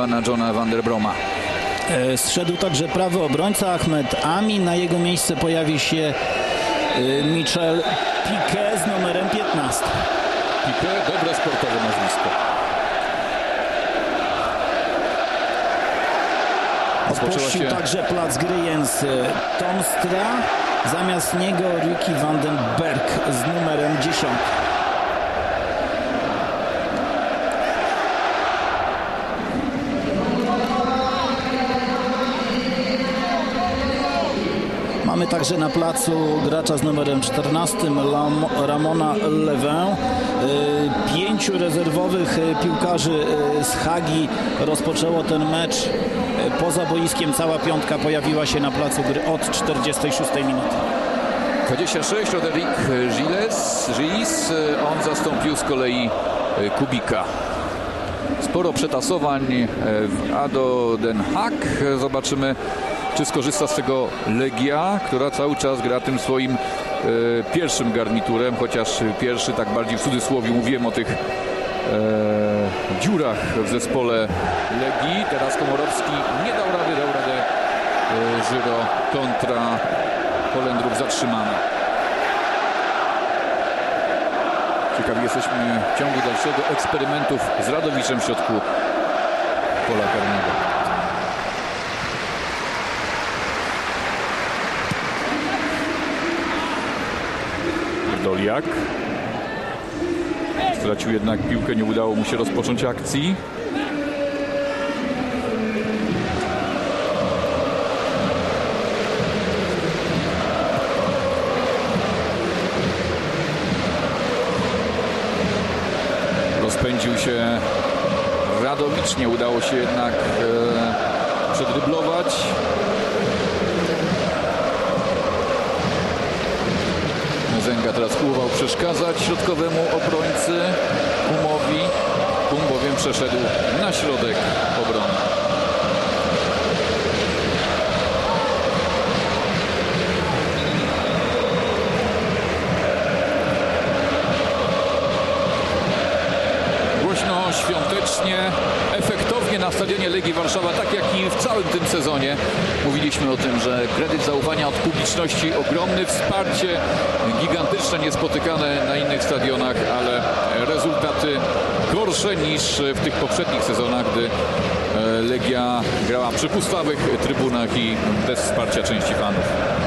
pana Johna van der Broma. Zszedł także prawy obrońca Ahmed Ami. Na jego miejsce pojawi się Michel Piqué z numerem 15. Piqué, dobre sportowe nazwisko. Spuścił także plac gry Jens Toomstra. Zamiast niego Ricky van den Berg z numerem 10. Mamy także na placu gracza z numerem 14, Ramona Lewin. 5 rezerwowych piłkarzy z Hagi rozpoczęło ten mecz. Poza boiskiem cała piątka pojawiła się na placu gry od 46 minuty. 26, Roderick Gilles, on zastąpił z kolei Kubika. Sporo przetasowań w ADO Den Haag. Zobaczymy, czy skorzysta z tego Legia, która cały czas gra tym swoim pierwszym garniturem, chociaż pierwszy, tak bardziej w cudzysłowie, mówiłem o tych dziurach w zespole Legii. Teraz Komorowski nie dał radę Żyro kontra Holendrów zatrzymana. Ciekawi jesteśmy w ciągu dalszego eksperymentów z Radowiczem w środku pola karnego. Doliak stracił jednak piłkę, nie udało mu się rozpocząć akcji. Rozpędził się Radowicz, nie udało się jednak przedryblować. Mezenga teraz próbował przeszkadzać środkowemu obrońcy Kumowi. Kum bowiem przeszedł na środek obrony. Głośno, świątecznie, efektownie na stadionie Legii Warszawa, tak jak i w całym tym sezonie. Mówiliśmy o tym, że kredyt zaufania od publiczności ogromny, wsparcie gigantyczne, niespotykane na innych stadionach, ale rezultaty gorsze niż w tych poprzednich sezonach, gdy Legia grała przy pustawych trybunach i bez wsparcia części fanów.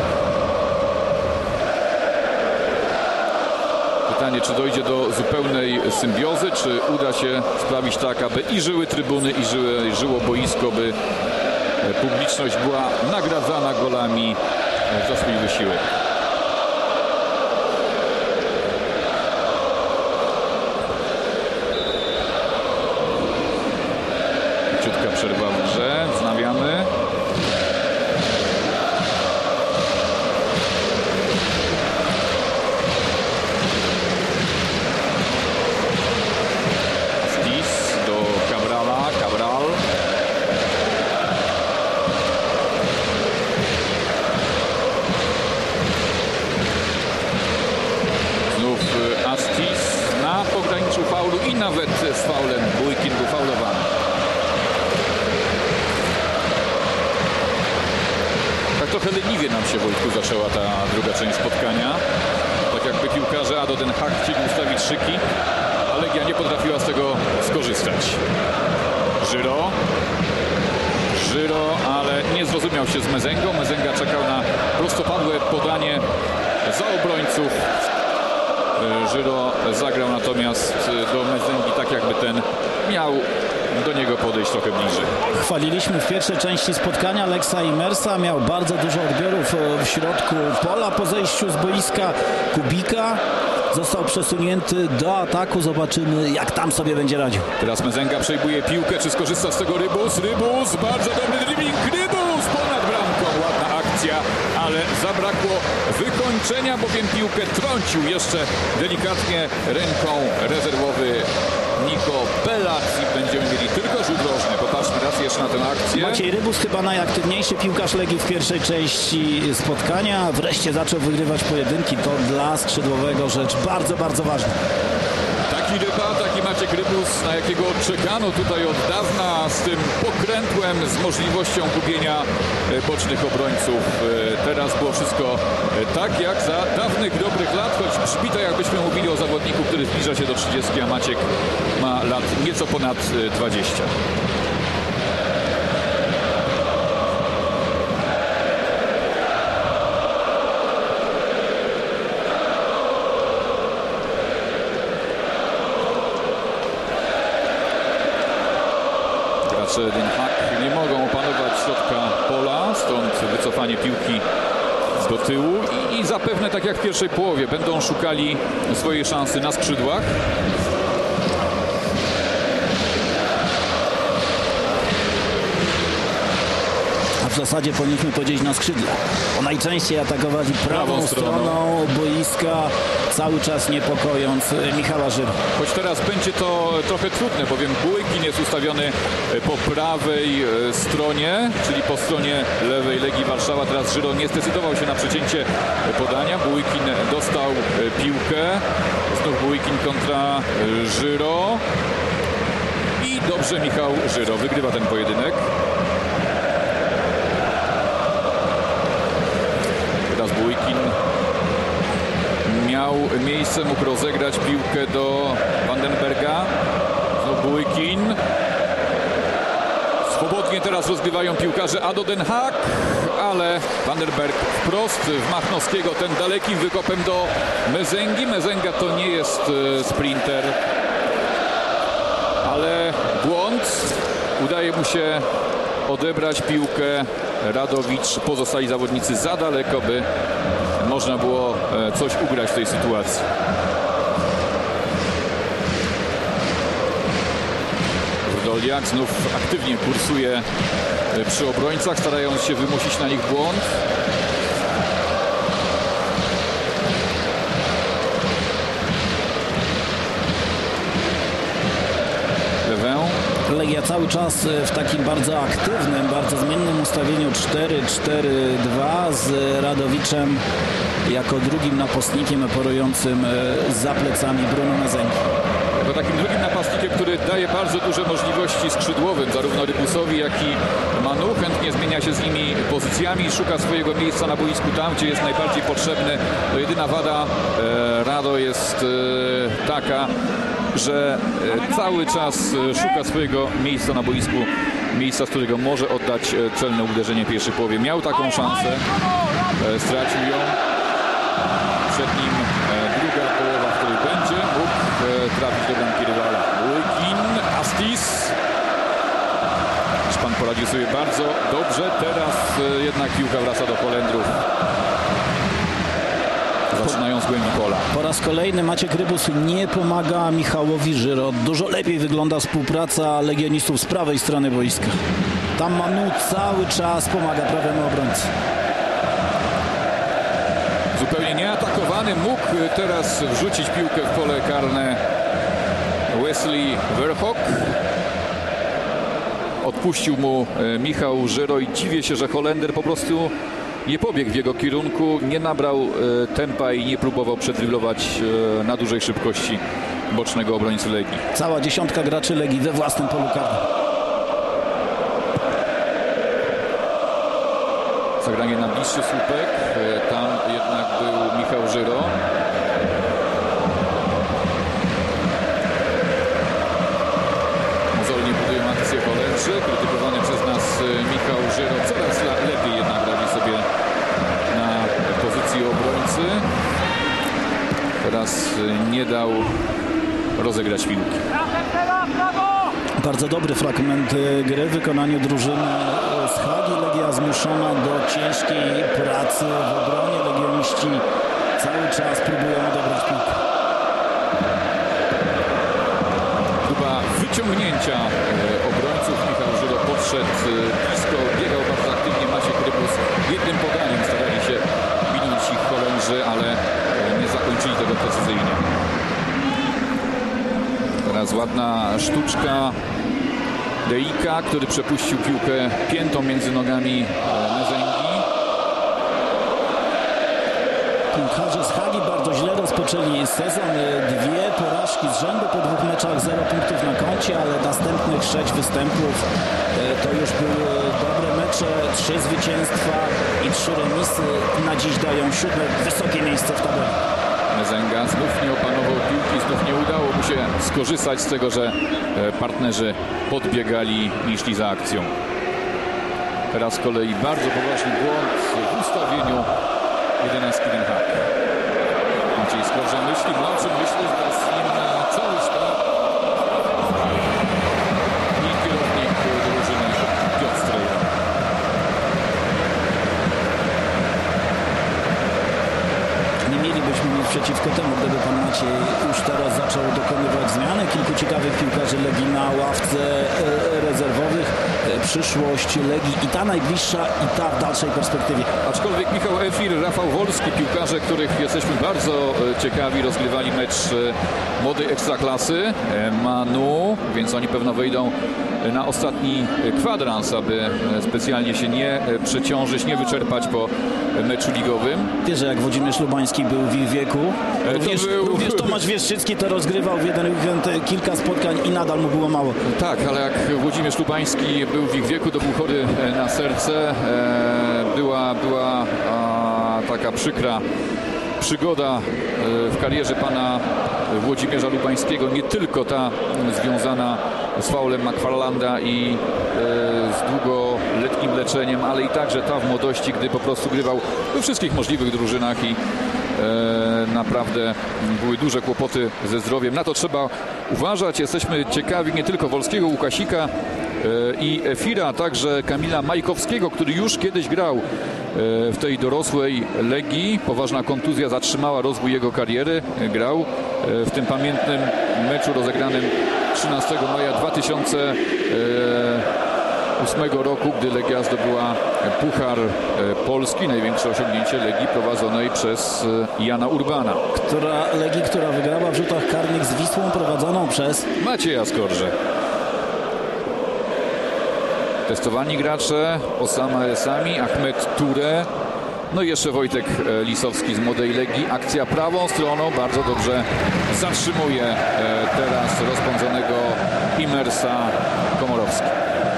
Pytanie, czy dojdzie do zupełnej symbiozy, czy uda się sprawić tak, aby i żyły trybuny, i żyło boisko, by publiczność była nagradzana golami za swój wysiłek. Króciutka przerwa w grze, wznawiamy. I nawet z faulem Bójkin był faulowany. Tak trochę leniwie nam się, Wojtku, zaczęła ta druga część spotkania. Tak jakby piłkarze ADO Den Haag chcieli ustawić szyki, a Legia nie potrafiła z tego skorzystać. Żyro, ale nie zrozumiał się z Mezengą. Mezenga czekał na prostopadłe podanie za obrońców. Żyro zagrał natomiast do Mezengi tak, jakby ten miał do niego podejść trochę bliżej. Chwaliliśmy w pierwszej części spotkania Alexa Imersa. Miał bardzo dużo odbiorów w środku pola. Po zejściu z boiska Kubika został przesunięty do ataku. Zobaczymy, jak tam sobie będzie radził. Teraz Mezenga przejmuje piłkę. Czy skorzysta z tego Rybus? Bardzo dobry dribbling. Rybus ponad bramką. Ładna akcja, ale zabrakło wykończenia, bowiem piłkę trącił jeszcze delikatnie ręką rezerwowy Niko Pelac i będziemy mieli tylko rzut rożny. Popatrzmy raz jeszcze na tę akcję. Maciej Rybus, chyba najaktywniejszy piłkarz Legii w pierwszej części spotkania. Wreszcie zaczął wygrywać pojedynki. To dla skrzydłowego rzecz bardzo, bardzo ważna. Taki Ryba, taki Maciej Maciek Rybus, na jakiego czekano tutaj od dawna, z tym pokrętłem, z możliwością gubienia bocznych obrońców. Teraz było wszystko tak jak za dawnych, dobrych lat, choć brzmi to jakbyśmy mówili o zawodniku, który zbliża się do 30, a Maciek ma lat nieco ponad 20. Den Haag nie mogą opanować środka pola, stąd wycofanie piłki do tyłu i zapewne tak jak w pierwszej połowie będą szukali swojej szansy na skrzydłach. W zasadzie powinniśmy powiedzieć na skrzydle, bo najczęściej atakowali prawą stroną boiska, cały czas niepokojąc Michała Żyrę. Choć teraz będzie to trochę trudne, bowiem Bójkin jest ustawiony po prawej stronie, czyli po stronie lewej Legii Warszawa. Teraz Żyro nie zdecydował się na przecięcie podania. Bójkin dostał piłkę. Znów Bójkin kontra Żyro. I dobrze Michał Żyro wygrywa ten pojedynek. Bójkin miał miejsce, mógł rozegrać piłkę do Vandenberga. Znowu Bójkin. Swobodnie teraz rozgrywają piłkarze Ado Den Haag, ale Vandenberg wprost w Machnowskiego, ten dalekim wykopem do Mezengi. Mezenga to nie jest sprinter, ale błąd. Udaje mu się odebrać piłkę. Radowicz, pozostali zawodnicy za daleko, by można było coś ugrać w tej sytuacji. Wdoliak znów aktywnie kursuje przy obrońcach, starając się wymusić na nich błąd. Legia cały czas w takim bardzo aktywnym, bardzo zmiennym ustawieniu 4-4-2 z Radowiczem jako drugim napastnikiem operującym za plecami Bruno Mezengi. Jako takim drugim napastnikiem, który daje bardzo duże możliwości skrzydłowym, zarówno Rybusowi, jak i Manu. Chętnie zmienia się z nimi pozycjami, szuka swojego miejsca na boisku tam, gdzie jest najbardziej potrzebny. To jedyna wada Rado jest taka, że cały czas szuka swojego miejsca na boisku, miejsca, z którego może oddać celne uderzenie w pierwszej połowie. Miał taką szansę, stracił ją. Przed nim druga połowa, w której będzie mógł trafić do bramki rywala. Bójkin, Astis. Pan poradził sobie bardzo dobrze. Teraz jednak piłka wraca do Holendrów. Zaczynają z głębi pola. Po raz kolejny Maciek Rybus nie pomaga Michałowi Żyro. Dużo lepiej wygląda współpraca legionistów z prawej strony boiska. Tam Manu cały czas pomaga prawemu obrońcy. Zupełnie nieatakowany mógł teraz wrzucić piłkę w pole karne Wesley Verhoek. Odpuścił mu Michał Żyro i dziwię się, że Holender po prostu nie pobiegł w jego kierunku, nie nabrał tempa i nie próbował przedryblować na dużej szybkości bocznego obrońcy Legii. Cała dziesiątka graczy Legii we własnym polu karnym. Zagranie na bliższy słupek, tam jednak był Michał Żyro. Mozolnie budują akcję Holendrzy, krytykowany przez nas Michał Żyro coraz lepiej jednak radzi sobie na pozycji obrońcy. Teraz nie dał rozegrać piłki. Bardzo dobry fragment gry w wykonaniu drużyny z Hagi. Legia zmuszona do ciężkiej pracy w obronie. Legioniści cały czas próbują odebrać piłkę. Próba wyciągnięcia obrońców. Michał Żyro podszedł blisko, biegał bardzo aktywnie Maciek Rybus. Jednym podaniem starali się minąć ich Holendrzy, ale nie zakończyli tego precyzyjnie. Teraz ładna sztuczka Deika, który przepuścił piłkę piętą między nogami Mezengi. Piłkarze z Hagi bardzo źle rozpoczęli sezon. 2 porażki z rzędu po 2 meczach, 0 punktów na koncie, ale następnych 6 występów to już były dobre mecze. 3 zwycięstwa i 3 remisy. Na dziś dają 7. wysokie miejsce w tabeli. Mezenga znów nie opanował piłki, znów nie udało mu się skorzystać z tego, że partnerzy podbiegali i szli za akcją. Teraz z kolei bardzo poważny błąd w ustawieniu 11 Den Haag. Maciej Skorża myśli, mączy myśli, z nim cały sztab i kierownik drużyny Piotr Strejda. Nie mielibyśmy nic przeciwko temu, gdyby pan Maciej już teraz zaczął dokonywać zmiany. Kilku ciekawych piłkarzy Legii na ławce rezerwowych. Przyszłość Legii i ta najbliższa, i ta w dalszej perspektywie. Aczkolwiek Michał Efir, Rafał Wolski, piłkarze, których jesteśmy bardzo ciekawi, rozgrywali mecz młodej ekstraklasy Manu, więc oni pewno wejdą na ostatni kwadrans, aby specjalnie się nie przeciążyć, nie wyczerpać po meczu ligowym. Wiesz, że jak Włodzimierz Lubański był w ich wieku, również Tomasz Wieszczycki to rozgrywał w jeden weekend kilka spotkań i nadal mu było mało. Tak, ale jak Włodzimierz Lubański był w ich wieku, to był chory na serce. Była taka przykra przygoda w karierze pana Włodzimierza Lubańskiego, nie tylko ta związana z faulem McFarlanda i z długoletnim leczeniem, ale i także ta w młodości, gdy po prostu grywał we wszystkich możliwych drużynach i naprawdę były duże kłopoty ze zdrowiem. Na to trzeba uważać. Jesteśmy ciekawi nie tylko Wolskiego, Łukasika i Efira, a także Kamila Majkowskiego, który już kiedyś grał w tej dorosłej Legii. Poważna kontuzja zatrzymała rozwój jego kariery. Grał w tym pamiętnym meczu rozegranym 13 maja 2008 roku, gdy Legia zdobyła Puchar Polski, największe osiągnięcie Legii prowadzonej przez Jana Urbana. Legii, która wygrała w rzutach karnych z Wisłą prowadzoną przez Macieja Skorżę. Testowani gracze, Osama Esami, Ahmed Toure, no i jeszcze Wojtek Lisowski z młodej Legii. Akcja prawą stroną bardzo dobrze zatrzymuje teraz rozpędzonego Imersa Komorowski.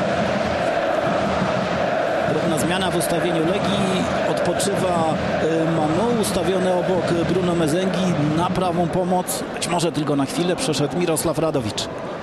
Drobna zmiana w ustawieniu Legii. Odpoczywa Manu, ustawiony obok Bruno Mezengi. Na prawą pomoc, być może tylko na chwilę, przeszedł Mirosław Radowicz.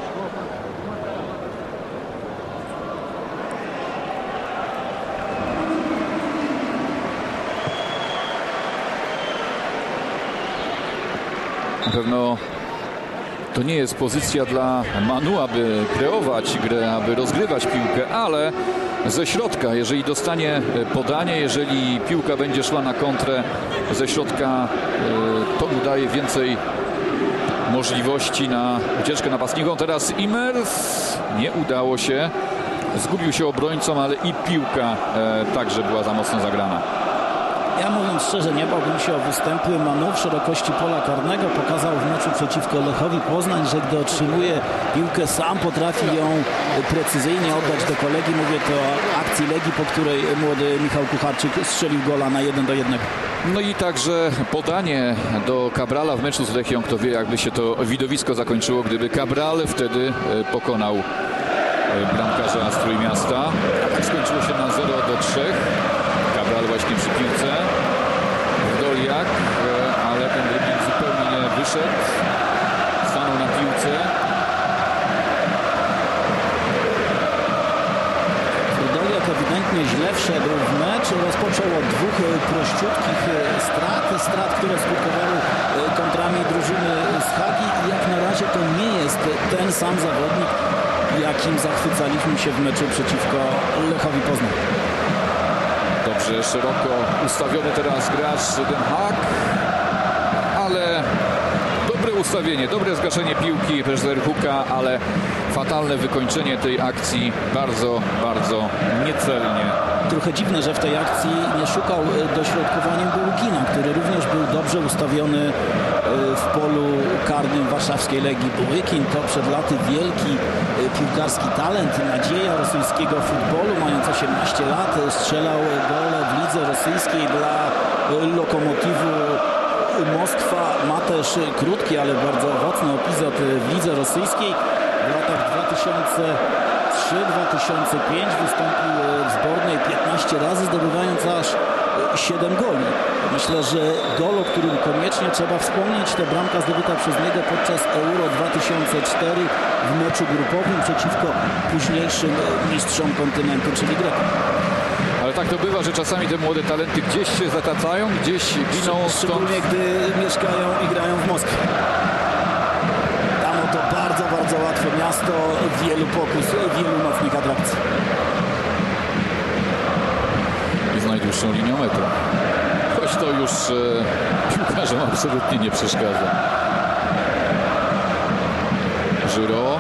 Na pewno to nie jest pozycja dla Manu, aby kreować grę, aby rozgrywać piłkę, ale ze środka, jeżeli dostanie podanie, jeżeli piłka będzie szła na kontrę ze środka, to mu daje więcej możliwości na ucieczkę napastniką. Teraz Imers, nie udało się, zgubił się obrońcą, ale i piłka także była za mocno zagrana. Ja mówiąc szczerze, nie bałbym się o występy Manu w szerokości pola karnego. Pokazał w meczu przeciwko Lechowi Poznań, że gdy otrzymuje piłkę, sam potrafi ją precyzyjnie oddać do kolegi. Mówię to o akcji Legii, po której młody Michał Kucharczyk strzelił gola na 1-1. No i także podanie do Cabrala w meczu z Lechią. Kto wie, jakby się to widowisko zakończyło, gdyby Cabral wtedy pokonał bramkarza z Trójmiasta. A tak skończyło się na 0-3. Cabral właśnie przy piłce. Doliak, ale ten dribbling zupełnie nie wyszedł. Stanął na piłce. Doliak ewidentnie źle wszedł w mecz. Rozpoczął od 2 prościutkich strat, które skutkowały kontrami drużyny z Hagi. I jak na razie to nie jest ten sam zawodnik, jakim zachwycaliśmy się w meczu przeciwko Lechowi Poznań. Dobrze, szeroko ustawiony teraz gracz Den Haag, ale dobre ustawienie, dobre zgaszenie piłki Huka, ale fatalne wykończenie tej akcji, bardzo, bardzo niecelnie. Trochę dziwne, że w tej akcji nie szukał dośrodkowaniem Boługina, który również był dobrze ustawiony w polu karnym warszawskiej Legii. Bołykin to przed laty wielki piłkarski talent, nadzieja rosyjskiego futbolu, mając 18 lat, strzelał gole w lidze rosyjskiej dla Lokomotivu Moskwa. Ma też krótki, ale bardzo owocny epizod w lidze rosyjskiej. W latach 2003-2005 wystąpił w zbornej 15 razy, zdobywając aż 7 goli. Myślę, że gol, o którym koniecznie trzeba wspomnieć, to bramka zdobyta przez niego podczas Euro 2004 w meczu grupowym przeciwko późniejszym mistrzom kontynentu, czyli Grekom. Ale tak to bywa, że czasami te młode talenty gdzieś się zatacają, gdzieś giną stąd. Szczególnie gdy mieszkają i grają w Moskwie. Tam to bardzo, bardzo łatwe miasto, wielu pokus, wielu mocnych atrakcji. I z najdłuższą linią metr. Choć to już piłkarzom absolutnie nie przeszkadza. Żyro.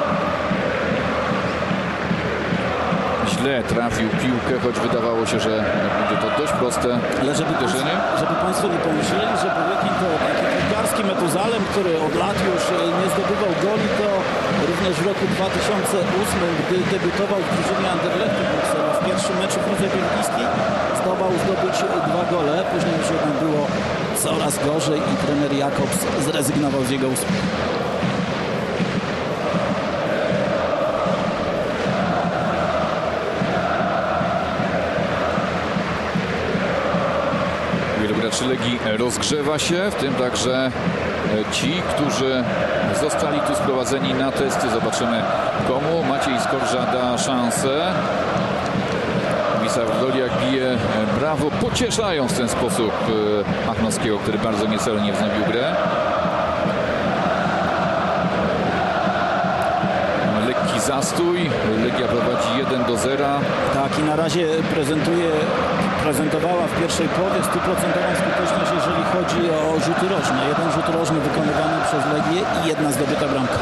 Źle trafił piłkę, choć wydawało się, że będzie to dość proste uderzenie. Żeby Państwo nie pomyśleli, że Bołykin to taki piłkarski Metuzalem, który od lat już nie zdobywał goli, to również w roku 2008, gdy debiutował w drużynie Anderlechtu Bruksela w pierwszym meczu w lidze belgijskiej, zdobyć 2 gole. Później już jednak było coraz gorzej i trener Jakobs zrezygnował z jego usług. Wielu graczy Legii rozgrzewa się, w tym także ci, którzy zostali tu sprowadzeni na testy. Zobaczymy komu. Maciej Skorża da szansę. Wisła Wdoliak bije brawo, pocieszając w ten sposób Machnowskiego, który bardzo niecelnie wznowił grę. Lekki zastój. Legia prowadzi 1-0. Tak, i na razie prezentowała w pierwszej połowie 100% skuteczność, jeżeli chodzi o rzuty rożne. Jeden rzut rożny wykonywany przez Legię i jedna zdobyta bramka.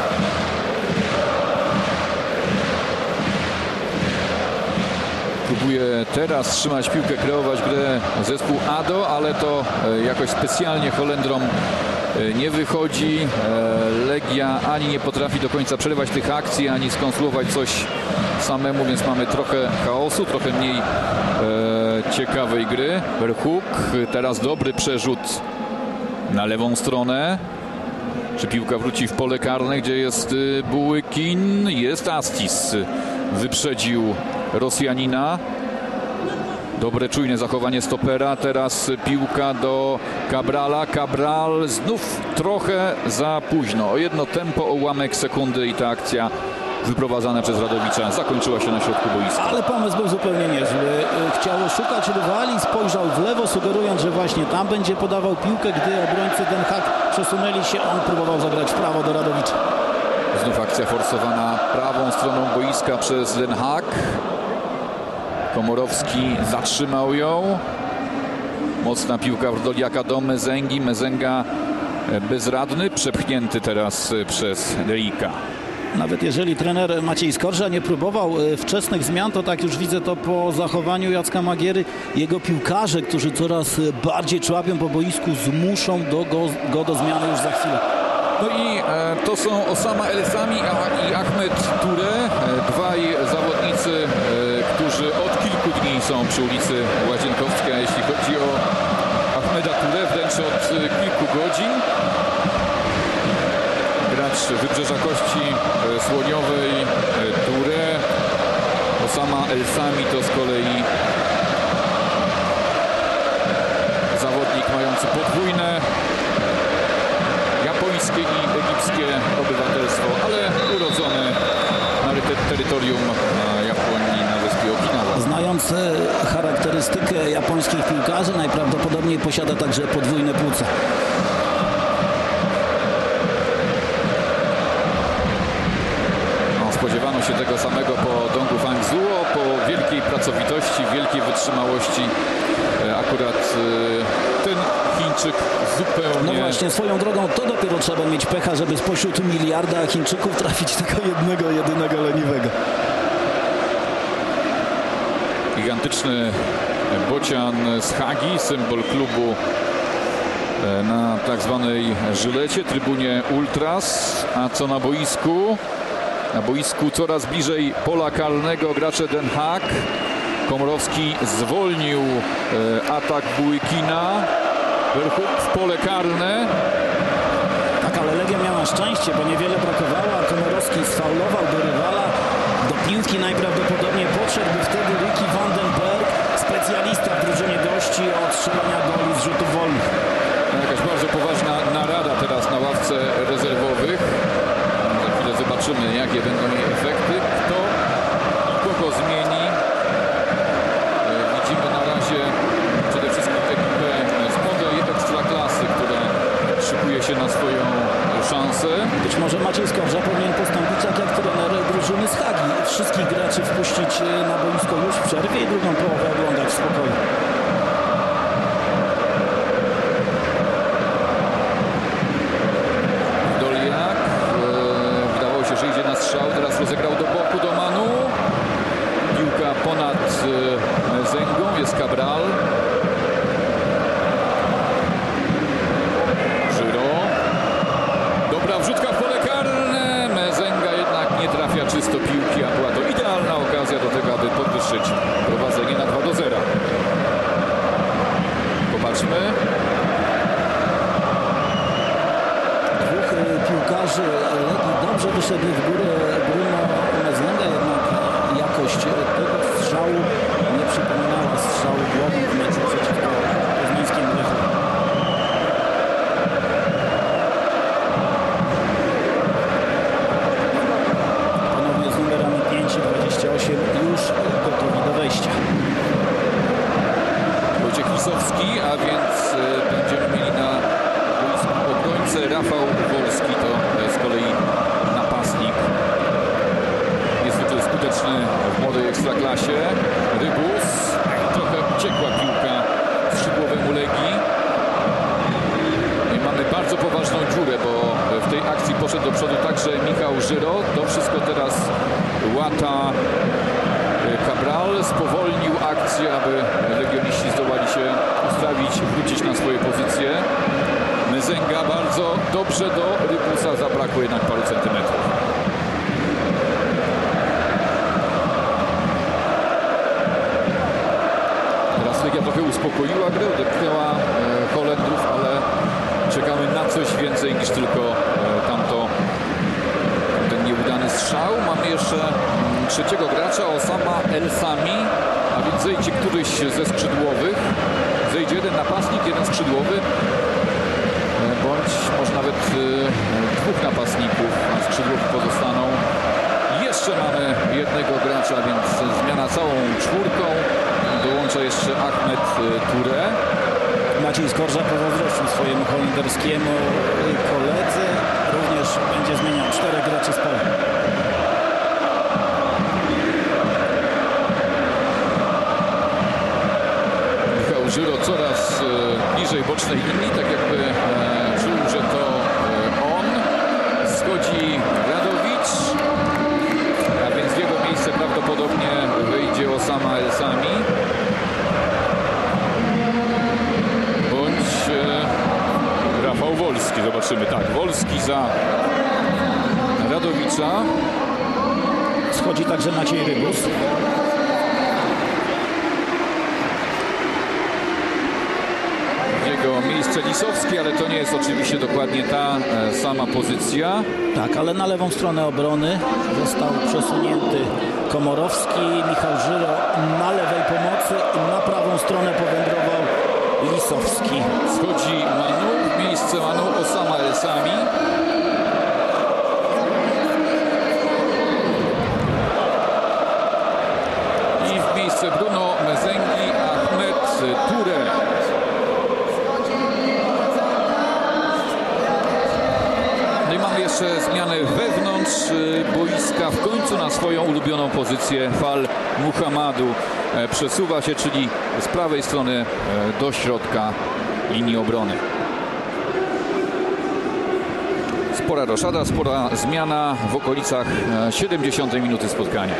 Próbuje teraz trzymać piłkę, kreować grę zespół ADO, ale to jakoś specjalnie Holendrom nie wychodzi. Legia ani nie potrafi do końca przelewać tych akcji, ani skonstruować coś samemu, więc mamy trochę chaosu, trochę mniej ciekawej gry. Verhoek, teraz dobry przerzut na lewą stronę. Czy piłka wróci w pole karne, gdzie jest Bołykin? Jest Astis. Wyprzedził Rosjanina. Dobre, czujne zachowanie stopera. Teraz piłka do Cabrala. Cabral znów trochę za późno. O jedno tempo, o ułamek sekundy i ta akcja wyprowadzana przez Radowicza zakończyła się na środku boiska. Ale pomysł był zupełnie niezły. Chciał szukać rywali, spojrzał w lewo, sugerując, że właśnie tam będzie podawał piłkę, gdy obrońcy Den Haag przesunęli się. On próbował zagrać w prawo do Radowicza. Znów akcja forsowana prawą stroną boiska przez Den Haag. Komorowski zatrzymał ją. Mocna piłka Wdoliaka do Mezengi. Mezenga bezradny, przepchnięty teraz przez Delika. Nawet jeżeli trener Maciej Skorża nie próbował wczesnych zmian, to tak już widzę to po zachowaniu Jacka Magiery. Jego piłkarze, którzy coraz bardziej człapią po boisku, zmuszą go do zmiany już za chwilę. No i to są Osama El Sami i Ahmed Toure. Dwaj zawodnicy, którzy od kilku dni są przy ulicy Łazienkowskiej. Jeśli chodzi o Ahmeda Toure, wręcz od kilku godzin. Gracz Wybrzeża Kości Słoniowej Toure. Osama El Sami to z kolei zawodnik mający podwójne japońskie i egipskie obywatelstwo, ale urodzony na terytorium Japonii na wyspie Okinawa. Znając charakterystykę japońskich piłkarzy, najprawdopodobniej posiada także podwójne płuca. Spodziewano się tego samego po Dongu Fangzuo, po wielkiej pracowitości, wielkiej wytrzymałości. Akurat ten Chińczyk zupełnie... No właśnie, swoją drogą to dopiero trzeba mieć pecha, żeby spośród miliarda Chińczyków trafić tylko jednego, jedynego leniwego. Gigantyczny bocian z Hagi, symbol klubu na tak zwanej żylecie, trybunie Ultras. A co na boisku? Na boisku coraz bliżej pola karnego gracze Den Haag. Komorowski zwolnił atak Bołykina. Berchuk w pole karne. Tak, ale Legia miała szczęście, bo niewiele brakowało, a Komorowski sfaulował do rywala. Do piłki najprawdopodobniej podszedł wtedy Ricky Vandenberg, specjalista w drużynie gości od strzelania goli z rzutów wolnych. Jakaś bardzo poważna narada teraz na ławce rezerwowych. Za chwilę zobaczymy, jakie będą jej efekty. Kto i kogo zmieni. Widzimy na razie przede wszystkim ekipę z młodej ekstraklasy, która szykuje się na swoją szansę. Być może Maciej Skorża powinien postąpić tak jak trener drużyny z Hagi. Wszystkich graczy wpuścić na boisko już w przerwie i drugą połowę oglądać w spokoju. Doliak wydawało się, że idzie na strzał. Teraz rozegrał do boku do Manu. Piłka ponad Mezengą. Jest Cabral. Dobra wrzutka w pole karne. Mezenga jednak nie trafia czysto piłki, a była to idealna okazja do tego, aby podwyższyć prowadzenie na 2-0. Popatrzmy. Dwóch piłkarzy Legii dobrze wyszedł w górę. Bruno Mezenga, jednak jakość tego strzału nie przypominała strzału głową w meczu przeciwko poznańskiemu Lechu. Z numerami 5 i 28 już gotowi do wejścia. Wojciech Lisowski, a więc będziemy mieli na boisku obrońcę. Rafał Wolski to z kolei napastnik. Niezwykle skuteczny w młodej ekstraklasie. Rybus. Trochę uciekła piłka skrzydłowemu Legii. I mamy bardzo poważną dziurę, bo w tej akcji poszedł do przodu także Michał Żyro. To wszystko teraz łata Cabral. Spowolnił akcję, aby legioniści zdołali się ustawić, wrócić na swoje pozycje. Mezenga bardzo dobrze do Rybusa. Zabrakło jednak paru centymetrów. Teraz Legia trochę uspokoiła grę, odepchnęła Holendrów, ale czekamy na coś więcej niż tylko ten nieudany strzał. Mamy jeszcze trzeciego gracza, Osama El Sami, a więc zejdzie któryś ze skrzydłowych. Zejdzie jeden napastnik, jeden skrzydłowy, bądź może nawet dwóch napastników, a skrzydłowi pozostaną. Jeszcze mamy jednego gracza, więc zmiana całą czwórką. Dołącza jeszcze Ahmed Touré. Maciej Skorża pozazdrościł swojemu holenderskiemu koledze. Również będzie zmieniał 4 graczy z pola. Michał Żyro coraz bliżej bocznej linii, tak jakby czuł, że to on. Schodzi Radowicz, a więc w jego miejsce prawdopodobnie wyjdzie Osama El Sami. Rafał Wolski, zobaczymy, tak, Wolski za Radowicza. Schodzi także Maciej Rybus. W jego miejsce Lisowski, ale to nie jest oczywiście dokładnie ta sama pozycja. Tak, ale na lewą stronę obrony został przesunięty Komorowski. Michał Żyro na lewej pomocy, na prawą stronę powędrował Lisowski. Schodzi Manu, w miejsce Manu Osama El Sami. I w miejsce Bruno Mezengi Ahmed Touré. No i mamy jeszcze zmianę wewnątrz boiska. W końcu na swoją ulubioną pozycję Fal Muhammadu przesuwa się, czyli z prawej strony do środka linii obrony. Spora roszada, spora zmiana w okolicach 70 minuty spotkania.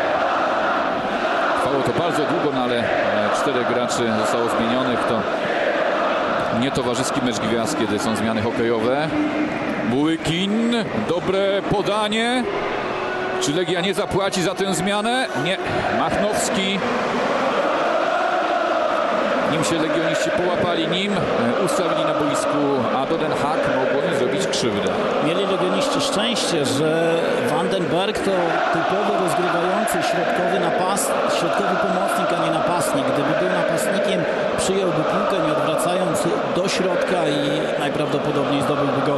Trwało to bardzo długo, no ale 4 graczy zostało zmienionych. To nie towarzyski mecz gwiazd, kiedy są zmiany hokejowe. Bułykin, dobre podanie. Czy Legia nie zapłaci za tę zmianę? Nie. Machnowski. nim się legioniści połapali, nim ustawili na boisku, a do Den Haag mogło im zrobić krzywdę. Mieli legioniści szczęście, że Vandenberg to typowy rozgrywający środkowy pomocnik, a nie napastnik. Gdyby był napastnikiem, przyjąłby piłkę, nie odwracając do środka i najprawdopodobniej zdobyłby gol.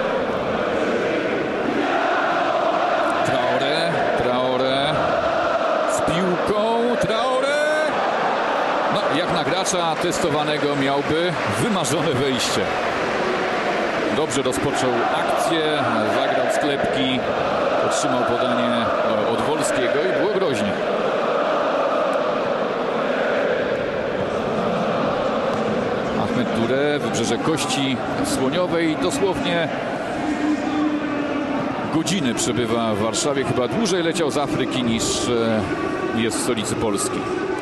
Traore z piłką, Traore! No, jak na gracza testowanego miałby wymarzone wejście. Dobrze rozpoczął akcję, zagrał sklepki, otrzymał podanie od Wolskiego i było groźnie. Ahmed Touré, Wybrzeże Kości Słoniowej, dosłownie godziny przebywa w Warszawie. Chyba dłużej leciał z Afryki niż jest w stolicy Polski.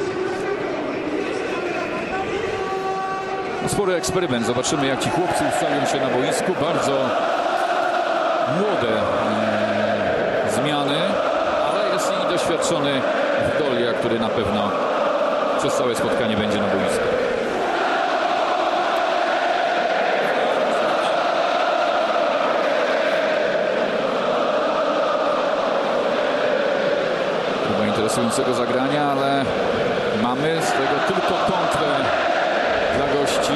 Spory eksperyment. Zobaczymy, jak ci chłopcy ustawią się na boisku. Bardzo młode zmiany, ale jest i doświadczony Wdolia, który na pewno przez całe spotkanie będzie na boisku. Chyba interesującego zagrania, ale mamy z tego tylko kontrę dla gości.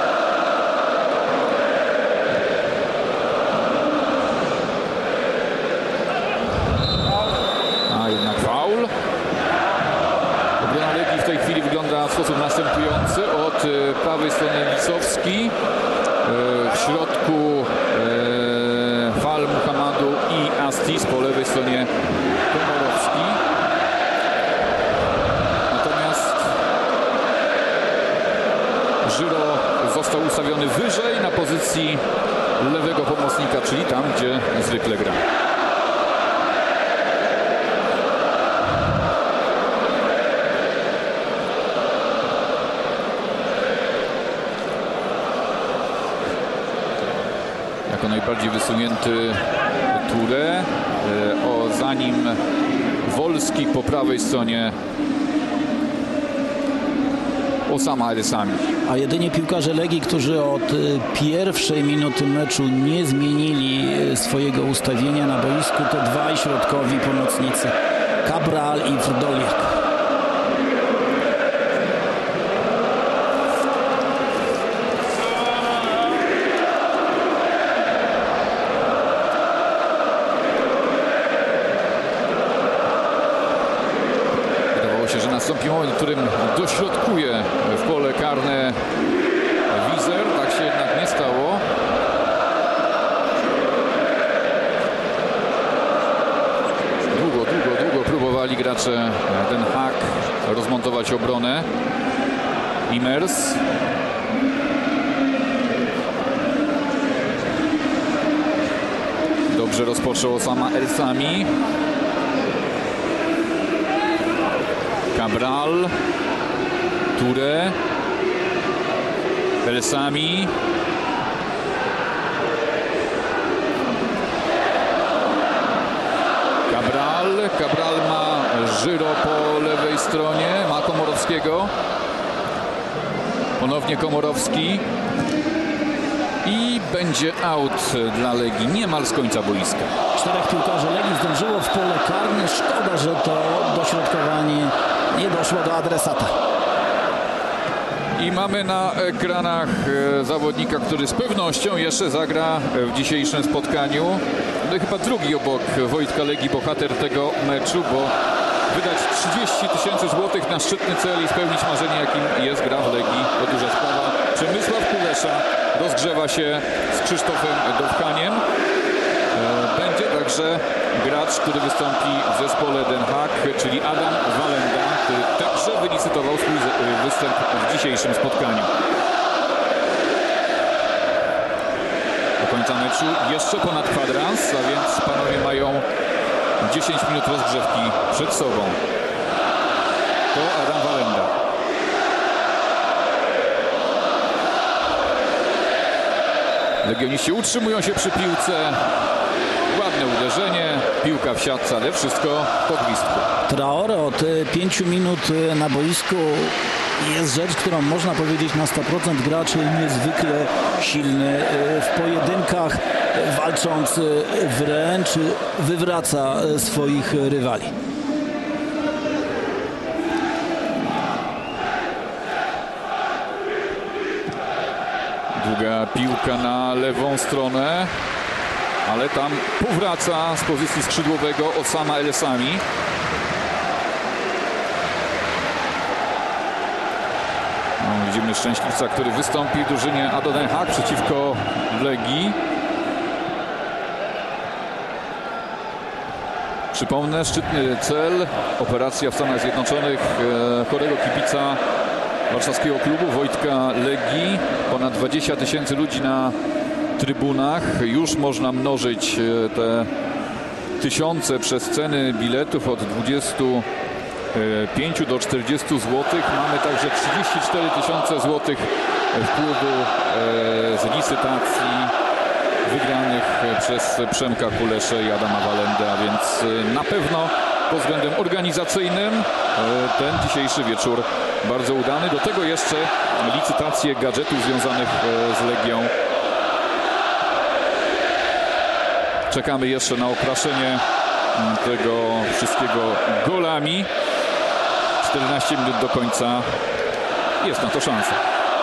A jednak faul. Obrona Legii w tej chwili wygląda w sposób następujący. Od prawej strony Lisowski, w środku Fal Muhammadu i Astis, po lewej stronie Komorowski. Żyro został ustawiony wyżej na pozycji lewego pomocnika, czyli tam, gdzie zwykle gra. Jako najbardziej wysunięty Touré, za nim Wolski po prawej stronie Osama Ersami. A jedynie piłkarze Legii, którzy od pierwszej minuty meczu nie zmienili swojego ustawienia na boisku, to dwaj środkowi pomocnicy, Cabral i Wdoliak. Że nastąpi moment, w którym dośrodkuje w pole karne Wizer. Tak się jednak nie stało. Długo próbowali gracze Den Haag rozmontować obronę. Immers. Dobrze rozpoczął Osama Ersami. Cabral, Touré, Ersami, Cabral ma Żyro po lewej stronie, ma Komorowskiego, ponownie Komorowski i będzie out dla Legii niemal z końca boiska. 4 piłkarzy Legii zdążyło w pole karne, szkoda, że to dośrodkowanie nie doszło do adresata. I mamy na ekranach zawodnika, który z pewnością jeszcze zagra w dzisiejszym spotkaniu. No i chyba drugi obok Wojtka Legii bohater tego meczu, bo wydać 30 000 złotych na szczytny cel i spełnić marzenie, jakim jest gra w Legii, to duża sprawa. Przemysław Kulesza rozgrzewa się z Krzysztofem Dowkaniem. Będzie także gracz, który wystąpi w zespole Den Haag, czyli Adam Walenda, który także wylicytował swój występ w dzisiejszym spotkaniu. Do końca meczu jeszcze ponad kwadrans, a więc panowie mają 10 minut rozgrzewki przed sobą. To Adam Walenda. Legioniści utrzymują się przy piłce. Ładne uderzenie. piłka w siatce, ale wszystko po gwizdku. Traore od 5 minut na boisku. Jest rzecz, którą można powiedzieć na 100% graczy niezwykle silny w pojedynkach, walcząc wręcz wywraca swoich rywali. Długa piłka na lewą stronę, ale tam powraca z pozycji skrzydłowego Osama El Sami. Widzimy szczęśliwca, który wystąpi w drużynie ADO Den Haag przeciwko Legii. Przypomnę, szczytny cel, operacja w Stanach Zjednoczonych chorego kibica warszawskiego klubu Wojtka Legii. Ponad 20 000 ludzi na trybunach. Już można mnożyć te tysiące przez ceny biletów od 25 do 40 zł. Mamy także 34 000 złotych wpływu z licytacji wygranych przez Przemka Kuleszę i Adama Walendę, a więc na pewno pod względem organizacyjnym ten dzisiejszy wieczór bardzo udany. Do tego jeszcze licytacje gadżetów związanych z Legią. Czekamy jeszcze na okraszenie tego wszystkiego golami. 14 minut do końca. Jest na to szansa.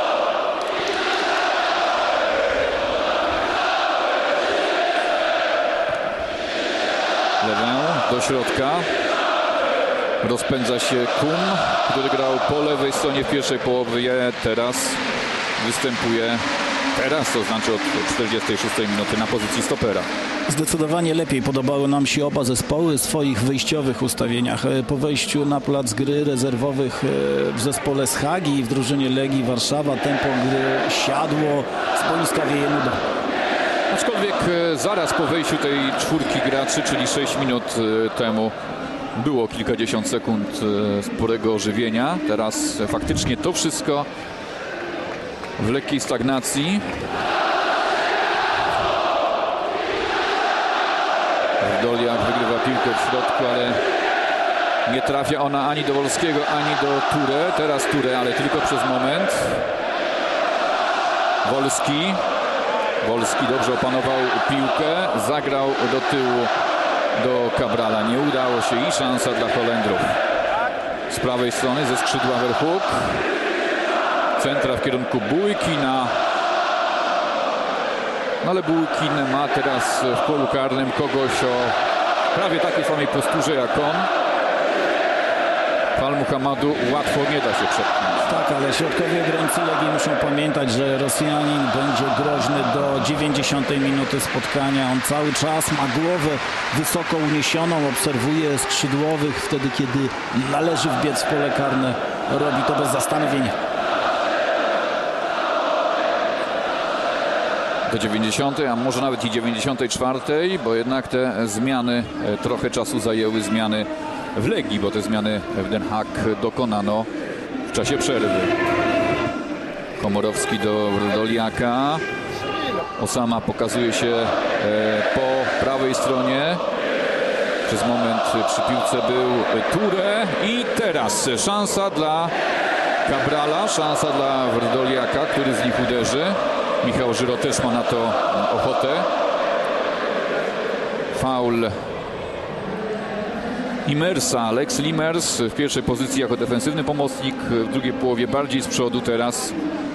Lewę do środka. Rozpędza się Kum, który grał po lewej stronie w pierwszej połowie. Teraz występuje, to znaczy od 46 minuty na pozycji stopera. Zdecydowanie lepiej podobały nam się oba zespoły w swoich wyjściowych ustawieniach. Po wejściu na plac gry rezerwowych w zespole z Hagi i w drużynie Legii Warszawa tempo gry siadło, z boiska wieje nuda. Aczkolwiek zaraz po wejściu tej czwórki graczy, czyli 6 minut temu, było kilkadziesiąt sekund sporego ożywienia. Teraz faktycznie to wszystko w lekkiej stagnacji. Doliak wygrywa piłkę w środku, ale nie trafia ona ani do Wolskiego, ani do Ture. Teraz Ture, ale tylko przez moment. Wolski dobrze opanował piłkę, zagrał do tyłu do Cabrala. Nie udało się i szansa dla Holendrów. Z prawej strony ze skrzydła Verhoek. Centra w kierunku Bujkina. No ale Bujkin ma teraz w polu karnym kogoś o prawie takiej samej posturze jak on. Fal Muhammadu łatwo nie da się przepchnąć. Tak, ale środkowi obrońcy Legii muszą pamiętać, że Rosjanin będzie groźny do 90 minuty spotkania. On cały czas ma głowę wysoko uniesioną, obserwuje skrzydłowych wtedy, kiedy należy wbiec w pole karne. Robi to bez zastanowienia. Do 90, a może nawet i 94, bo jednak te zmiany trochę czasu zajęły, zmiany w Legii, bo te zmiany w Den Haag dokonano w czasie przerwy. Komorowski do Doliaka. Osama pokazuje się po prawej stronie. Przez moment przy piłce był Ture i teraz szansa dla Cabrala, szansa dla Doliaka, który z nich uderzy. Michał Żyro też ma na to ochotę. Faul Imersa, Alex Limers w pierwszej pozycji jako defensywny pomocnik, w drugiej połowie bardziej z przodu, teraz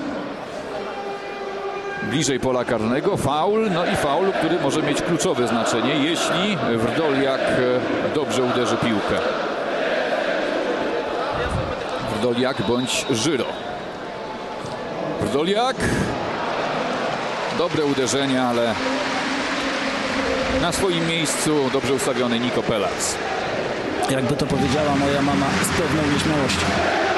bliżej pola karnego. Faul, no i faul, który może mieć kluczowe znaczenie, jeśli Wrdoliak dobrze uderzy piłkę. Wrdoliak bądź Żyro. Wrdoliak. Dobre uderzenie, ale na swoim miejscu dobrze ustawiony Niko Pelac. Jakby to powiedziała moja mama, z pewną nieśmiałością.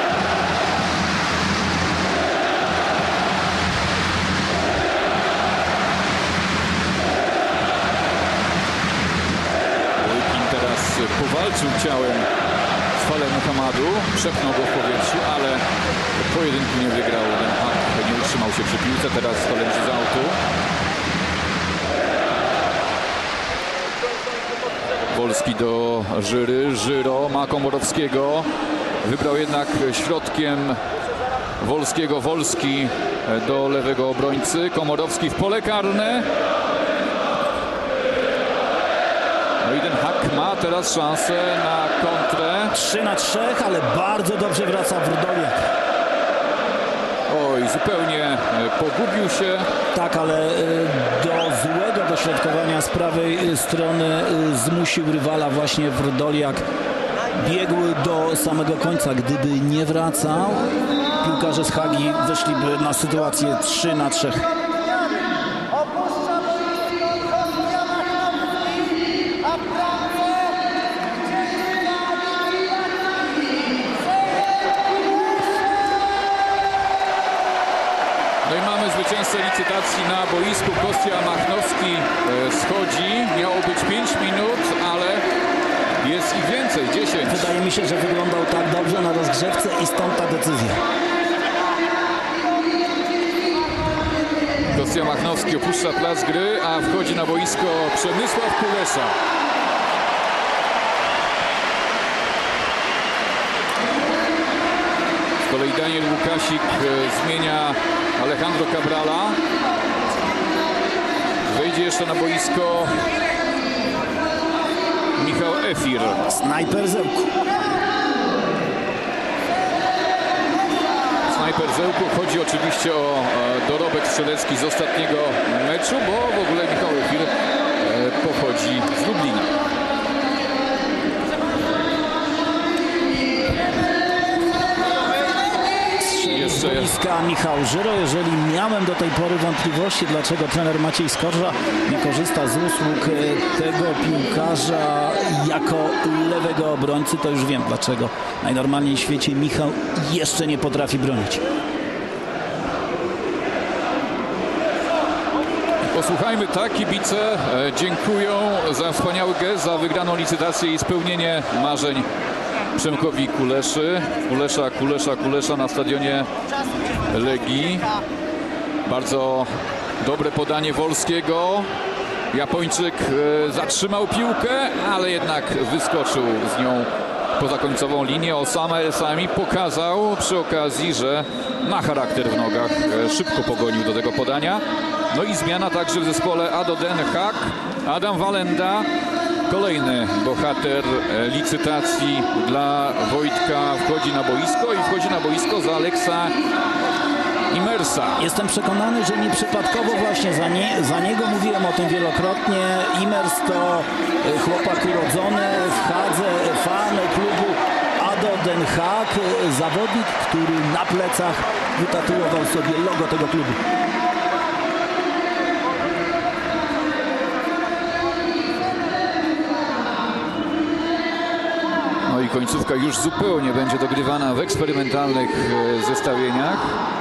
Bujkin teraz powalczył ciałem z Falem Muhammadu, przepchnął go w powietrzu, ale pojedynku nie wygrał. Den Haag nie utrzymał się przy piłce, teraz Holendrzy z autu. Wolski do Żyry. Żyro ma Komorowskiego. Wybrał jednak środkiem Wolskiego. Wolski do lewego obrońcy. Komorowski w pole karne. No i ten Hak ma teraz szansę na kontrę. 3-3, ale bardzo dobrze wraca Wrdoliak. Oj, zupełnie pogubił się. Tak, ale do złego dośrodkowania z prawej strony zmusił rywala właśnie Wrdoliak. Biegł do samego końca. Gdyby nie wracał, piłkarze z Hagi wyszliby na sytuację 3-3. No i mamy zwycięzcę licytacji na boisku. Kostia Machnowski schodzi. Miało być 5 minut, ale jest ich więcej, 10. Wydaje mi się, że wyglądał tak dobrze na rozgrzewce i stąd ta decyzja. Kostia Machnowski opuszcza plac gry, a wchodzi na boisko Przemysław Kulesza. Z kolei Daniel Łukasik zmienia Alejandro Cabrala. Wejdzie jeszcze na boisko Michał Efir. Snajper Zełku. Snajper Zełku. Chodzi oczywiście o dorobek strzelecki z ostatniego meczu, bo w ogóle Michał Efir pochodzi z Lublina. Z boiska Michał Żyro. Jeżeli miałem do tej pory wątpliwości, dlaczego trener Maciej Skorża nie korzysta z usług tego piłkarza jako lewego obrońcy, to już wiem dlaczego. Najnormalniej w świecie Michał jeszcze nie potrafi bronić. Posłuchajmy, tak, kibice dziękują za wspaniały gest, za wygraną licytację i spełnienie marzeń Przemkowi Kuleszy. Kulesza na stadionie Legii. Bardzo dobre podanie Wolskiego. Japończyk zatrzymał piłkę, ale jednak wyskoczył z nią poza końcową linię. Osama El Sami pokazał przy okazji, że ma charakter w nogach. Szybko pogonił do tego podania. No i zmiana także w zespole Ado Den Haag. Adam Walenda, kolejny bohater licytacji dla Wojtka, wchodzi na boisko i wchodzi na boisko za Aleksa Imersa. Jestem przekonany, że nieprzypadkowo właśnie za niego mówiłem o tym wielokrotnie. Imers to chłopak urodzony w Hadze, fan klubu Ado Den Haag, zawodnik, który na plecach wytatuował sobie logo tego klubu. No i końcówka już zupełnie będzie dogrywana w eksperymentalnych zestawieniach.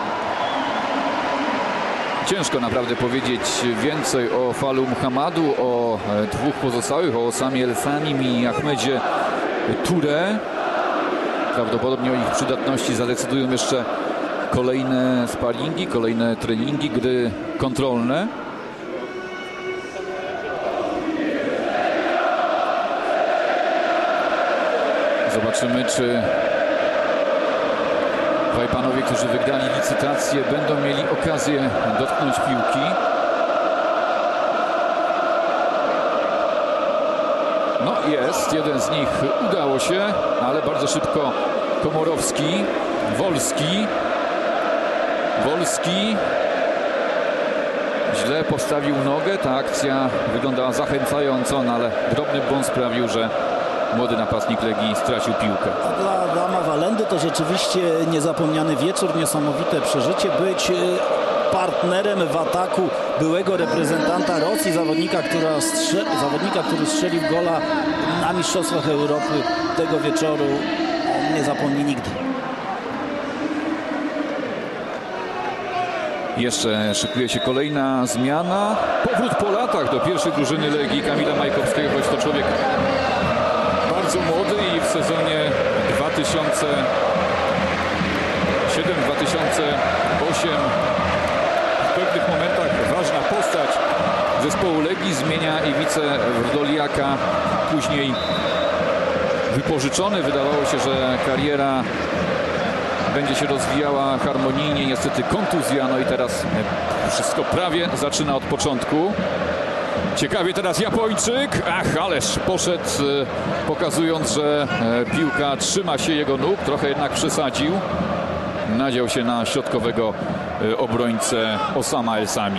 Ciężko naprawdę powiedzieć więcej o Falu Muhammadu, o dwóch pozostałych, o Osamie El Sanim i Ahmedzie Touré. Prawdopodobnie o ich przydatności zadecydują jeszcze kolejne sparingi, kolejne treningi, gry kontrolne. Zobaczymy, czy dwaj panowie, którzy wygrali licytację, będą mieli okazję dotknąć piłki. No jest, jeden z nich udało się, ale bardzo szybko Komorowski, Wolski źle postawił nogę. Ta akcja wyglądała zachęcająco, no ale drobny błąd sprawił, że młody napastnik Legii stracił piłkę. Dla Adama Walendy to rzeczywiście niezapomniany wieczór, niesamowite przeżycie. Być partnerem w ataku byłego reprezentanta Rosji, zawodnika, który strzelił gola na Mistrzostwach Europy tego wieczoru, nie zapomni nigdy. Jeszcze szykuje się kolejna zmiana. Powrót po latach do pierwszej drużyny Legii Kamila Majkowskiego, choć to człowiek bardzo młody i w sezonie 2007-2008 w pewnych momentach ważna postać zespołu Legii. Zmienia Iwicę Wrdoliaka później wypożyczony. Wydawało się, że kariera będzie się rozwijała harmonijnie. Niestety kontuzja, no i teraz wszystko prawie zaczyna od początku. Ciekawie teraz Japończyk. Ach, ależ poszedł, pokazując, że piłka trzyma się jego nóg. Trochę jednak przesadził. Nadział się na środkowego obrońcę Osama El Sami.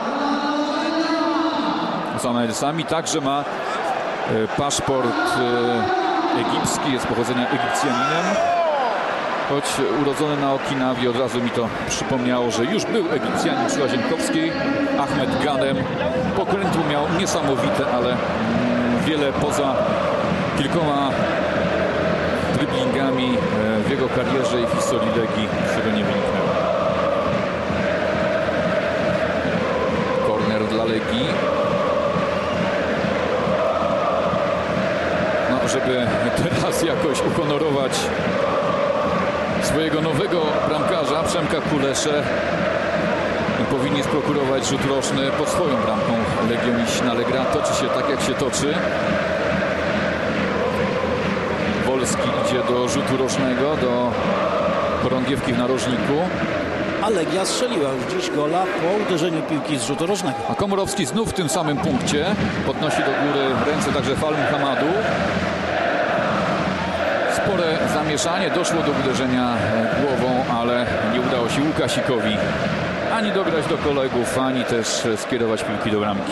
Osama El Sami także ma paszport egipski, jest pochodzenia Egipcjaninem. Choć urodzony na Okinawie, od razu mi to przypomniało, że już był Egipcjanin przy Łazienkowskiej. Ahmed Ghanem. Pokrętło miał niesamowite, ale wiele poza kilkoma dryblingami w jego karierze i w historii Legii się go nie wyniknęło. Korner dla Legii. No, żeby teraz jakoś uhonorować swojego nowego bramkarza, Przemka Kuleszę, powinni sprokurować rzut rożny pod swoją bramką Legionistin, ale gra toczy się tak, jak się toczy. Wolski idzie do rzutu rożnego, do chorągiewki w narożniku. A Legia strzeliła już dziś gola po uderzeniu piłki z rzutu rożnego. A Komorowski znów w tym samym punkcie. Podnosi do góry ręce także Fal Muhammadu. Spore zamieszanie, doszło do uderzenia głową, ale nie udało się Łukasikowi ani dograć do kolegów, ani też skierować piłki do bramki.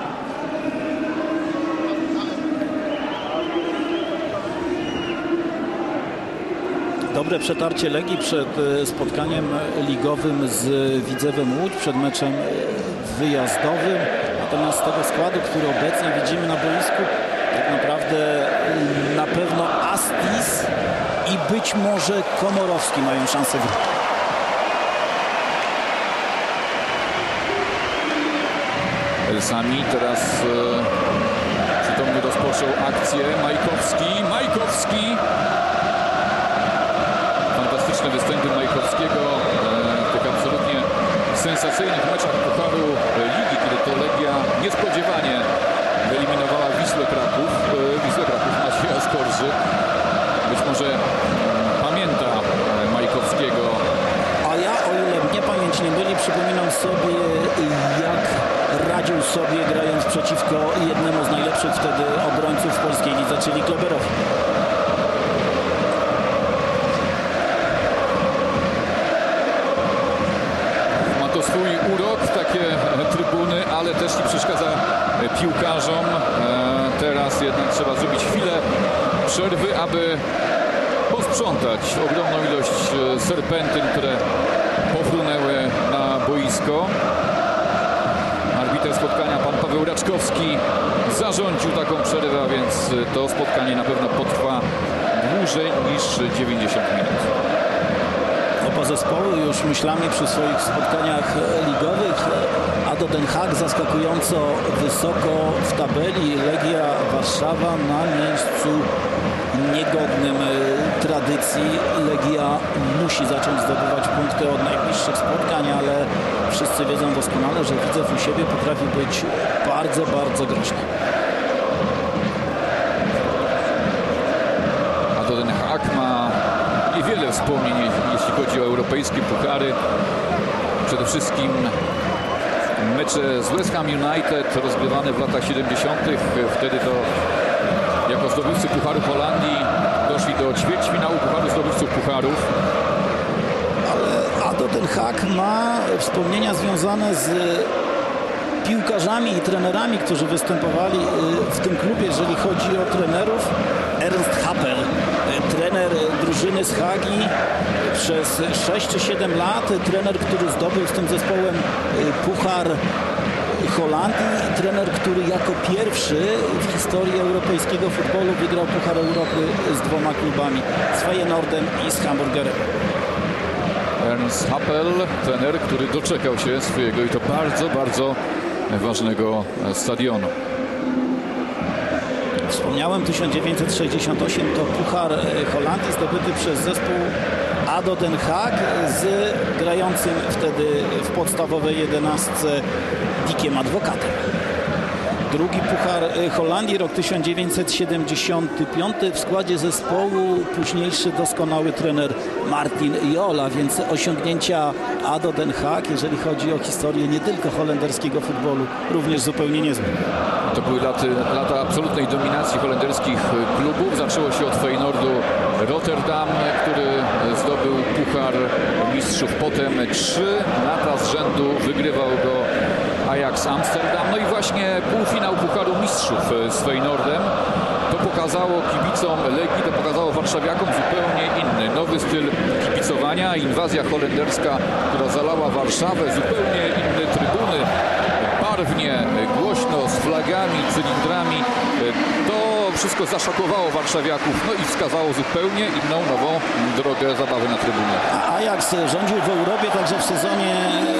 Dobre przetarcie Legii przed spotkaniem ligowym z Widzewem Łódź, przed meczem wyjazdowym. Natomiast z tego składu, który obecnie widzimy na boisku, tak naprawdę na pewno Astis i być może Komorowski mają szansę wygrać. El Sami teraz przytomnie rozpoczął akcję. Majkowski. Fantastyczne występy Majkowskiego w tych absolutnie sensacyjnych meczach Pucharu Ligi, kiedy to Legia niespodziewanie wyeliminowała Wisłę Kraków. Macieja Skorży. Być może pamięta Majkowskiego. A ja, o ile mnie pamięć nie myli, przypominam sobie, jak radził sobie, grając przeciwko jednemu z najlepszych wtedy obrońców w polskiej lidze, czyli Kleberowi. Ma to swój urok, takie trybuny, ale też nie przeszkadza piłkarzom. Teraz jednak trzeba zrobić chwilę przerwy, aby posprzątać ogromną ilość serpentyn, które pofrunęły na boisko. Arbiter spotkania, pan Paweł Raczkowski, zarządził taką przerwę, a więc to spotkanie na pewno potrwa dłużej niż 90 minut. Oba zespoły już myślami przy swoich spotkaniach ligowych. Ado Den Haag zaskakująco wysoko w tabeli. Legia Warszawa na miejscu niegodnym tradycji. Legia musi zacząć zdobywać punkty od najbliższych spotkań, ale wszyscy wiedzą doskonale, że Widzew u siebie potrafi być bardzo, bardzo groźny. Ado Den Haag ma niewiele wspomnień, jeśli chodzi o europejskie puchary. Przede wszystkim mecze z West Ham United rozgrywane w latach 70. Wtedy to jako zdobywcy Pucharu Holandii doszli do ćwierćfinału Pucharu Zdobywców Pucharów. Ale Ado Den Haag ma wspomnienia związane z piłkarzami i trenerami, którzy występowali w tym klubie, jeżeli chodzi o trenerów. Ernst Happel, trener drużyny z Hagi przez 6 czy 7 lat, trener, który zdobył z tym zespołem Puchar Holandii, trener, który jako pierwszy w historii europejskiego futbolu wygrał Puchar Europy z 2 klubami, z Feyenoordem i z Hamburgerem. Ernst Happel, trener, który doczekał się swojego i to bardzo, bardzo ważnego stadionu. Wspomniałem, 1968 to Puchar Holandii zdobyty przez zespół Ado Den Haag z grającym wtedy w podstawowej 11 Dickiem Advocatem. Drugi Puchar Holandii, rok 1975. W składzie zespołu późniejszy doskonały trener Martin Jol, a więc osiągnięcia ADO Den Haag, jeżeli chodzi o historię nie tylko holenderskiego futbolu, również zupełnie niezłe. To były lata absolutnej dominacji holenderskich klubów. Zaczęło się od Feyenoordu Rotterdam, który zdobył Puchar Mistrzów. Potem 3 lata z rzędu wygrywał go Ajax Amsterdam. No i właśnie półfinał Pucharu Mistrzów z Feyenoordem. To pokazało kibicom Legii, to pokazało warszawiakom zupełnie inny, nowy styl kibicowania. Inwazja holenderska, która zalała Warszawę, zupełnie inne trybuny. Barwnie, głośno, z flagami, cylindrami. To wszystko zaszokowało warszawiaków, no i wskazało zupełnie inną, nową drogę zabawy na trybunie. A Ajax rządził w Europie także w sezonie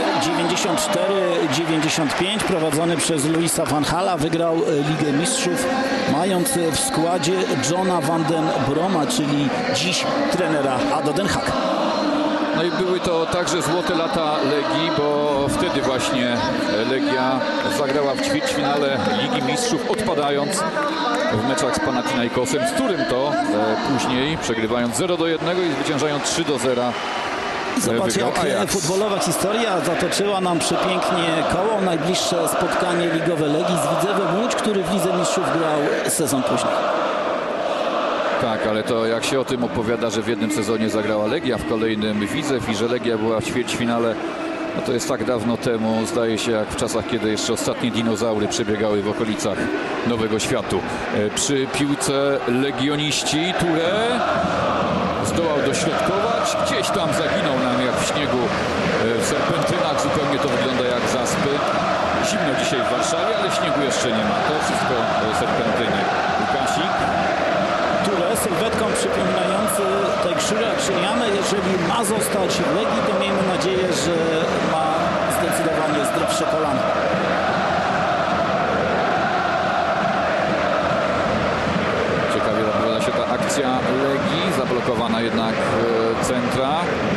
94-95, prowadzony przez Louisa van Gaala, wygrał Ligę Mistrzów, mając w składzie Johna van den Broma, czyli dziś trenera ADO Den Haag. No i były to także złote lata Legii, bo wtedy właśnie Legia zagrała w ćwierćfinale Ligi Mistrzów, odpadając w meczach z Panathinaikosem, z którym to później, przegrywając 0-1 i zwyciężając 3-0, Zobacz, jak futbolowa historia zatoczyła nam przepięknie koło. Najbliższe spotkanie ligowe Legii z Widzewem Łódź, który w Lidze Mistrzów grał sezon później. Tak, ale to jak się o tym opowiada, że w jednym sezonie zagrała Legia, w kolejnym Widzew i że Legia była w ćwierćfinale, no to jest tak dawno temu, zdaje się, jak w czasach, kiedy jeszcze ostatnie dinozaury przebiegały w okolicach Nowego Światu. Przy piłce legioniści Touré zdołał dośrodkować, gdzieś tam zaginął nam jak w śniegu w serpentynach, zupełnie to wygląda jak zaspy. Zimno dzisiaj w Warszawie, ale śniegu jeszcze nie ma, to wszystko serpentyny. Łukasik. Touré, sylwetką przypominający Teixeira Przyjamy, jeżeli ma zostać w Legii, to miejmy nadzieję, że ma zdecydowanie zdrowsze kolano. Ciekawie zapowiada się ta akcja Legii, zablokowana jednak centra.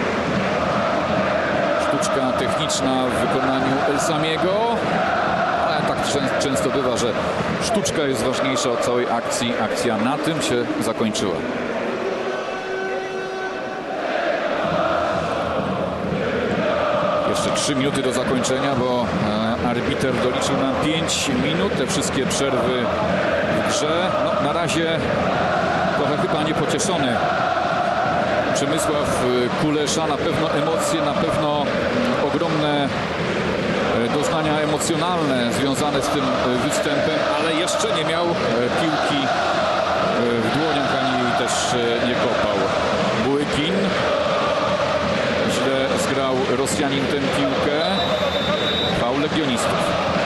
Sztuczka techniczna w wykonaniu El Samiego, ale tak często bywa, że sztuczka jest ważniejsza od całej akcji. Akcja na tym się zakończyła. Jeszcze 3 minuty do zakończenia, bo arbiter doliczył nam 5 minut. Te wszystkie przerwy w grze. No, na razie trochę chyba niepocieszony Przemysław Kulesza. Na pewno emocje, na pewno ogromne doznania emocjonalne związane z tym występem, ale jeszcze nie miał piłki w dłoniach, ani jej też nie kopał. Błykin. Źle zgrał Rosjanin tę piłkę. Faul legionistów.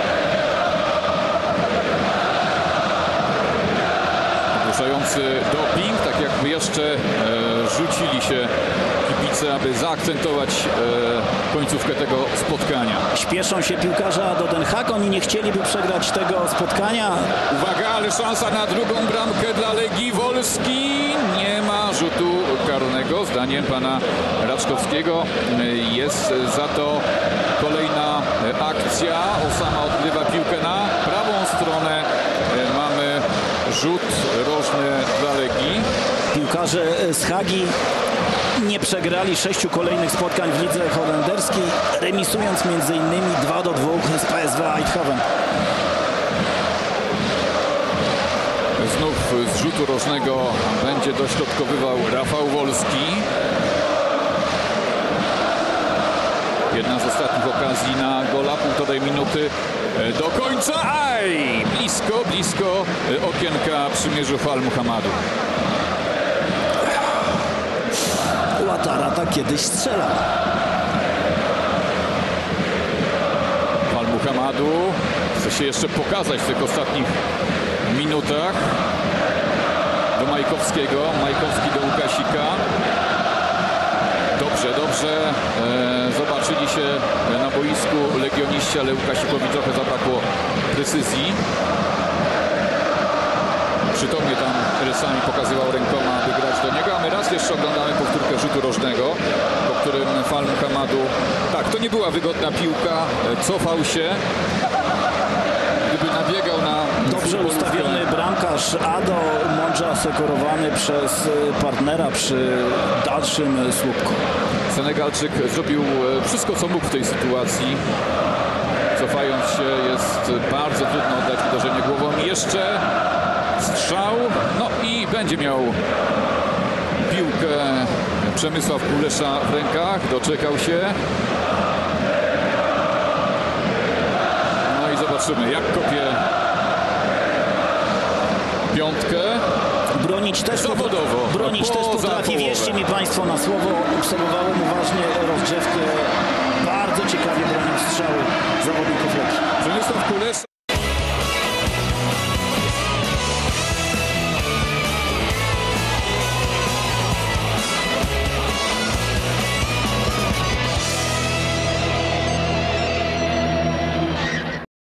Ogłuszający doping, tak jakby jeszcze rzucili się kibice, aby zaakcentować końcówkę tego spotkania. Śpieszą się piłkarze ADO Den Haag, oni nie chcieliby przegrać tego spotkania. Uwaga, ale szansa na drugą bramkę dla Legii. Wolski, nie ma rzutu karnego. Zdaniem pana Raczkowskiego jest za to kolejna akcja. Osama odgrywa piłkę na prawą stronę. Mamy rzut rożny dla Legii. Piłkarze z Hagi nie przegrali 6 kolejnych spotkań w lidze holenderskiej, remisując m.in. 2-2 z PSV Eindhoven. Znów z rzutu rożnego będzie dośrodkowywał Rafał Wolski. Jedna z ostatnich okazji na gola, 1,5 minuty do końca. Aj! Blisko okienka przymierzył Fal Muhammadu. Ouattara tak kiedyś strzelał. Fal Muhammadu chce się jeszcze pokazać w tych ostatnich minutach. Do Majkowskiego, Majkowski do Łukasika. Dobrze. Zobaczyli się na boisku legioniści, ale Łukasikowi trochę zabrakło precyzji. Przytomnie tam rysami pokazywał rękoma, aby grać do niego, a my raz jeszcze oglądamy powtórkę rzutu rożnego, po którym Fal Muhammadu, tak, to nie była wygodna piłka, cofał się. Gdyby nabiegał na Dobrze ustawiony bramkarz Ado, mądrze asekurowany przez partnera przy dalszym słupku. Senegalczyk zrobił wszystko, co mógł w tej sytuacji. Cofając się, jest bardzo trudno oddać uderzenie głową. Jeszcze strzał, no i będzie miał piłkę Przemysław Kulesza w rękach. Doczekał się. No i zobaczymy, jak kopie piątkę. Bronić też Zawodowo. Bronić też Poza potrafi. połowę. Wierzcie mi Państwo na słowo. Obserwowałem uważnie rozgrzewkę